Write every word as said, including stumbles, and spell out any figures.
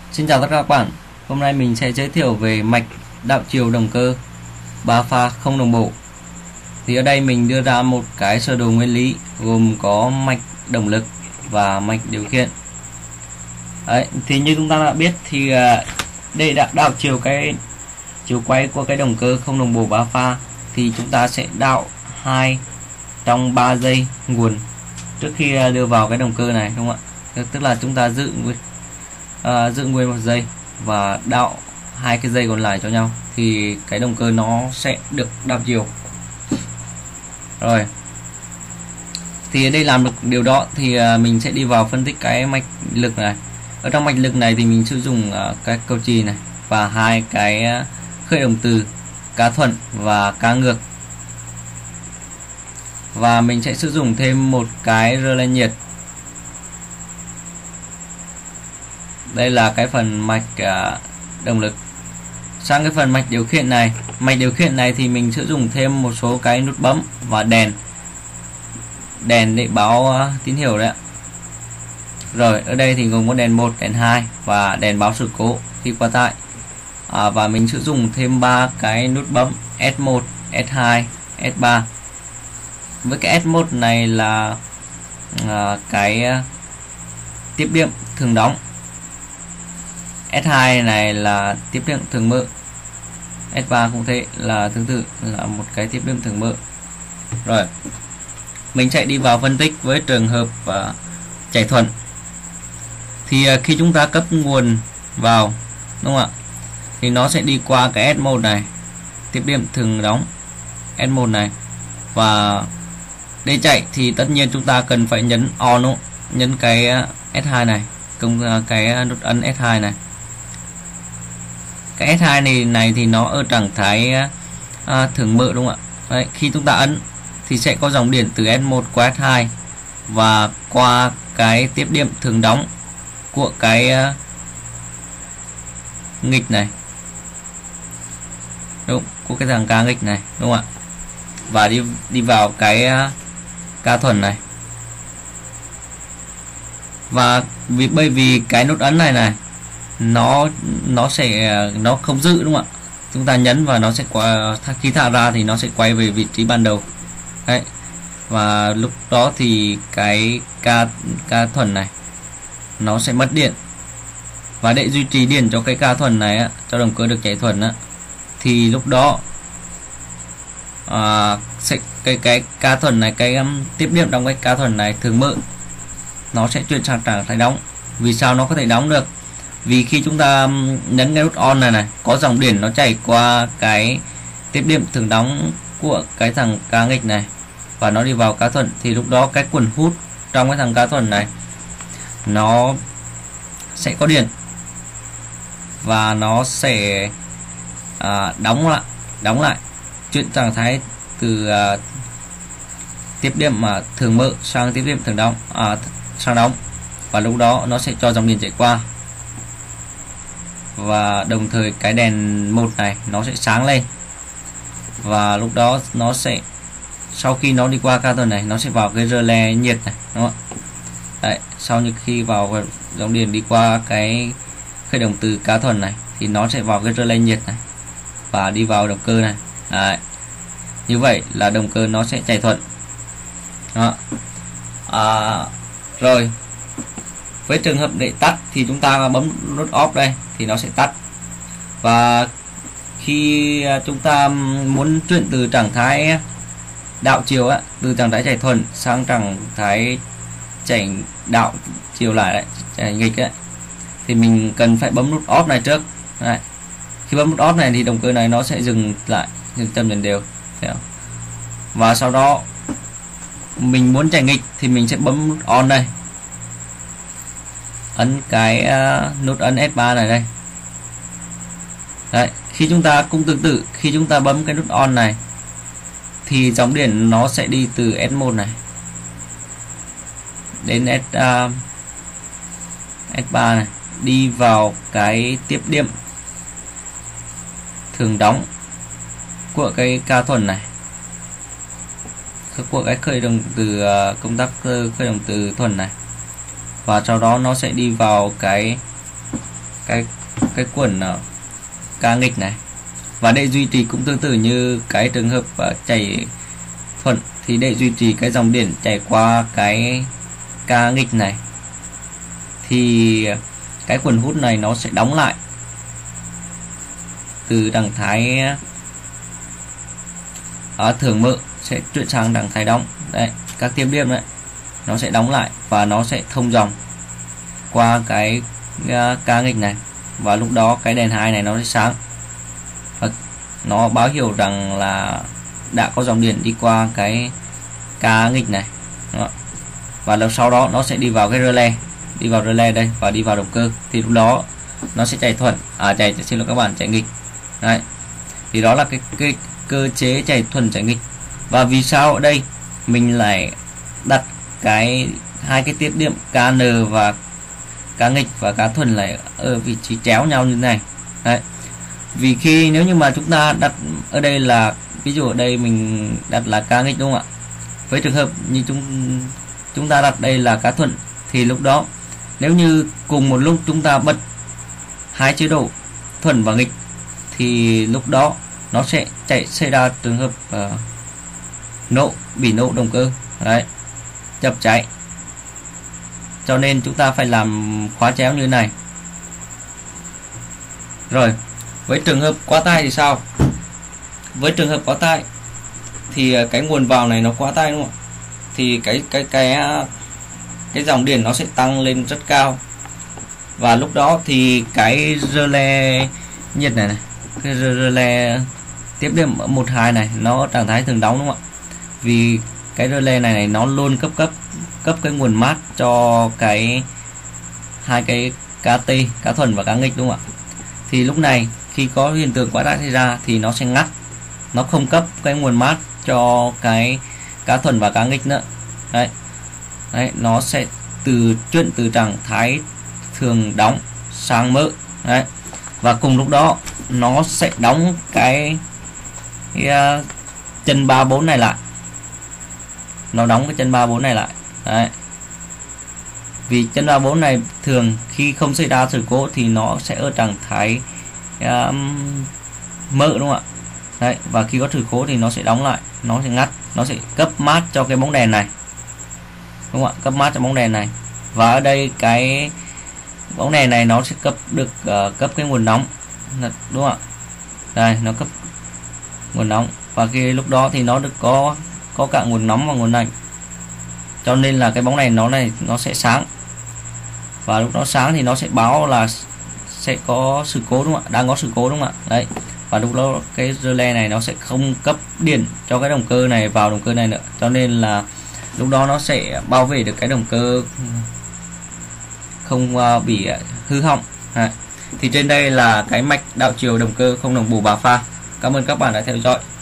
Xin chào tất cả các bạn. Hôm nay mình sẽ giới thiệu về mạch đạo chiều động cơ ba pha không đồng bộ. Thì ở đây mình đưa ra một cái sơ đồ nguyên lý gồm có mạch động lực và mạch điều khiển. Đấy, thì như chúng ta đã biết thì để đã đạo chiều cái chiều quay của cái động cơ không đồng bộ ba pha thì chúng ta sẽ đạo hai trong ba giây nguồn trước khi đưa vào cái động cơ này, đúng không ạ? Tức là chúng ta giữ nguyên à, giữ nguyên một giây và đạo hai cái dây còn lại cho nhau thì cái động cơ nó sẽ được đạo chiều. Rồi, thì để làm được điều đó thì mình sẽ đi vào phân tích cái mạch lực này. Ở trong mạch lực này thì mình sử dụng cái cầu chì này và hai cái khởi động từ cá thuận và cá ngược, và mình sẽ sử dụng thêm một cái rơ le nhiệt. Đây là cái phần mạch uh, động lực. Sang cái phần mạch điều khiển này, mạch điều khiển này thì mình sử dụng thêm một số cái nút bấm và đèn đèn để báo uh, tín hiệu đấy ạ. Rồi, ở đây thì gồm có đèn một, đèn hai và đèn báo sự cố khi qua tải. À, và mình sử dụng thêm ba cái nút bấm S một, S hai, S ba. Với cái S một này là à, cái uh, tiếp điểm thường đóng. S hai này là tiếp điểm thường mở. S ba cũng thế, là tương tự là một cái tiếp điểm thường mở. Rồi, mình sẽ đi vào phân tích với trường hợp uh, chạy thuận. Thì uh, khi chúng ta cấp nguồn vào, đúng không ạ, thì nó sẽ đi qua cái S một này, tiếp điểm thường đóng S một này, và để chạy thì tất nhiên chúng ta cần phải nhấn on, đúng không? Nhấn cái S hai này cùng cái nút ấn S hai này. Cái S hai này này thì nó ở trạng thái à, thường mở, đúng không ạ? Đấy, khi chúng ta ấn thì sẽ có dòng điện từ S một qua S hai và qua cái tiếp điểm thường đóng của cái uh, nghịch này, đúng, của cái thằng ca nghịch này, đúng không ạ? Và đi đi vào cái uh, ca thuần này. Và vì bởi vì cái nút ấn này này nó nó sẽ nó không giữ, đúng không ạ? Chúng ta nhấn và nó sẽ qua, khi thả ra thì nó sẽ quay về vị trí ban đầu. Đấy. Và lúc đó thì cái ca ca thuần này nó sẽ mất điện. Và để duy trì điện cho cái ca thuần này á, cho động cơ được chạy thuần á, thì lúc đó à, sẽ cái cái ca thuần này, cái um, tiếp điểm trong cái ca thuần này thường mở, nó sẽ chuyển sang trạng thái đóng. Vì sao nó có thể đóng được? Vì khi chúng ta um, nhấn cái nút on này này, có dòng điện nó chảy qua cái tiếp điểm thường đóng của cái thằng ca nghịch này và nó đi vào ca thuần, thì lúc đó cái quần hút trong cái thằng ca thuần này nó sẽ có điện và nó sẽ à, đóng lại đóng lại chuyển trạng thái từ à, tiếp điểm mà thường mở sang tiếp điểm thường đóng, à, sang đóng, và lúc đó nó sẽ cho dòng điện chạy qua, và đồng thời cái đèn một này nó sẽ sáng lên, và lúc đó nó sẽ, sau khi nó đi qua ca thuần này, nó sẽ vào cái rơ le nhiệt này, đúng không ạ? Đấy, sau như khi vào dòng điện đi qua cái khởi động từ cá thuần này thì nó sẽ vào cái rơ le nhiệt này và đi vào động cơ này. Đấy. Như vậy là động cơ nó sẽ chạy thuận. Đó. À, rồi, với trường hợp để tắt thì chúng ta bấm nút off đây thì nó sẽ tắt. Và khi chúng ta muốn chuyển từ trạng thái đạo chiều á, từ trạng thái chạy thuận sang trạng thái chạy đạo chiều lại đấy, chạy nghịch đấy, thì mình cần phải bấm nút off này trước. Đấy. Khi bấm nút off này thì động cơ này nó sẽ dừng lại, dừng châm dần đều. Và sau đó mình muốn chạy nghịch thì mình sẽ bấm nút on đây, ấn cái uh, nút ấn S ba này đây. Đấy, khi chúng ta cũng tương tự, khi chúng ta bấm cái nút on này thì dòng điện nó sẽ đi từ S một này đến S, uh, S ba này, đi vào cái tiếp điểm thường đóng của cái ca thuần này, của cái khởi động từ uh, công tắc khởi động từ thuần này, và sau đó nó sẽ đi vào cái cái cái quần uh, ca nghịch này. Và để duy trì cũng tương tự như cái trường hợp uh, chảy thuận, thì để duy trì cái dòng điện chảy qua cái ca nghịch này thì cái quần hút này nó sẽ đóng lại từ trạng thái ở thường mở sẽ chuyển sang trạng thái đóng. Đấy, các tiếp điểm đấy nó sẽ đóng lại và nó sẽ thông dòng qua cái uh, ca nghịch này, và lúc đó cái đèn hai này nó sẽ sáng và nó báo hiệu rằng là đã có dòng điện đi qua cái ca nghịch này. Đó. Và lúc sau đó nó sẽ đi vào cái relay, đi vào relay đây và đi vào động cơ, thì lúc đó nó sẽ chạy thuận, à chạy xin lỗi các bạn, chạy nghịch. Đấy, thì đó là cái, cái cơ chế chạy thuận chạy nghịch. Và vì sao ở đây mình lại đặt cái hai cái tiếp điểm ca en và ca nghịch và ca thuận lại ở vị trí chéo nhau như thế này. Đấy, vì khi nếu như mà chúng ta đặt ở đây là, ví dụ ở đây mình đặt là ca nghịch đúng không ạ, với trường hợp như chúng chúng ta đặt đây là ca thuận, thì lúc đó nếu như cùng một lúc chúng ta bật hai chế độ thuận và nghịch thì lúc đó nó sẽ chạy xảy ra trường hợp uh, nổ, bị nổ động cơ. Đấy, chập cháy. Cho nên chúng ta phải làm khóa chéo như thế này. Rồi, với trường hợp quá tải thì sao? Với trường hợp quá tải thì cái nguồn vào này nó quá tải đúng không ạ? Thì cái cái cái cái dòng điện nó sẽ tăng lên rất cao. Và lúc đó thì cái relay nhiệt này này, cái relay tiếp điểm một hai này nó trạng thái thường đóng đúng không ạ? Vì cái relay này, này nó luôn cấp cấp cấp cái nguồn mát cho cái hai cái ca tê, cá thuần và cá nghịch đúng không ạ? Thì lúc này khi có hiện tượng quá tải xảy ra thì nó sẽ ngắt, nó không cấp cái nguồn mát cho cái cá thuần và cá nghịch nữa. Đấy, đấy, nó sẽ từ chuyển từ trạng thái thường đóng sang mở. Đấy, và cùng lúc đó nó sẽ đóng cái, cái uh, chân ba bốn này lại, nó đóng cái chân ba bốn này lại. Đấy, vì chân ba bốn này thường khi không xảy ra sự cố thì nó sẽ ở trạng thái um, mở đúng không ạ? Đấy, và khi có sự cố thì nó sẽ đóng lại, nó sẽ ngắt, nó sẽ cấp mát cho cái bóng đèn này đúng không ạ? Cấp mát cho bóng đèn này. Và ở đây cái bóng đèn này nó sẽ cấp được uh, cấp cái nguồn nóng đúng không ạ? Đây, nó cấp nguồn nóng, và khi lúc đó thì nó được có có cả nguồn nóng và nguồn lạnh, cho nên là cái bóng đèn nó này nó sẽ sáng, và lúc nó sáng thì nó sẽ báo là sẽ có sự cố đúng không ạ? Đang có sự cố đúng không ạ? Đấy, và lúc đó cái relay này nó sẽ không cấp điện cho cái động cơ này vào động cơ này nữa, cho nên là lúc đó nó sẽ bảo vệ được cái động cơ không uh, bị hư hỏng. Đấy. Thì trên đây là cái mạch đảo chiều động cơ không đồng bù ba pha. Cảm ơn các bạn đã theo dõi.